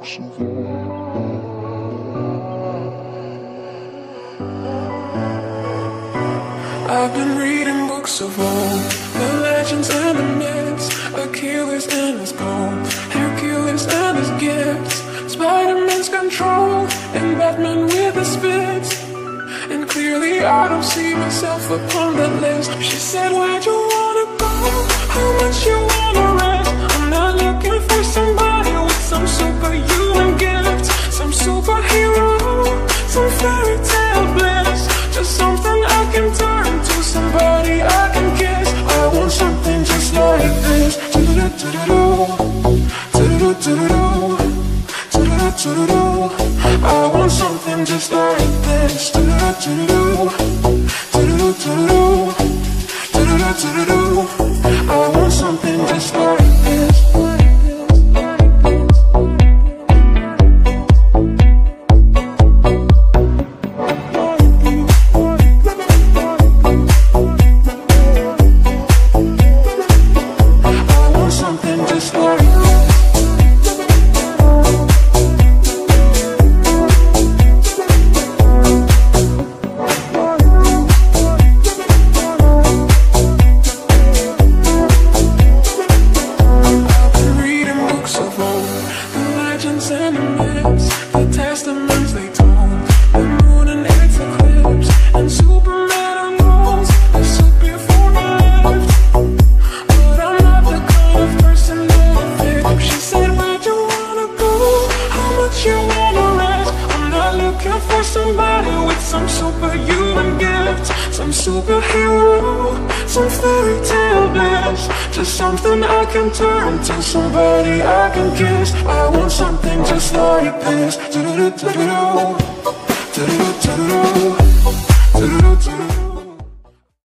I've been reading books of old, the legends and the myths, Achilles and his gold, Hercules and his gifts, Spider-Man's control, and Batman with his spits. And clearly I don't see myself upon that list. She said, where'd you wanna go? How much you wanna rest? I'm not looking for somebody with some superhuman gifts, some superhero, some fairy tale bliss, just something I can turn to, somebody I can kiss. I want something just like this. I want something just like this. I want something just like this. And the myths, the testaments they told, the moon and its eclipse, and Superman unknowns the soup before I left. But I'm not the kind of person that would fit. She said, where'd you wanna go? How much you wanna rest? I'm not looking for somebody with some superhuman gifts, some superhero, some fairy tale bliss, just something I can turn to, somebody I can kiss. I want something just like this.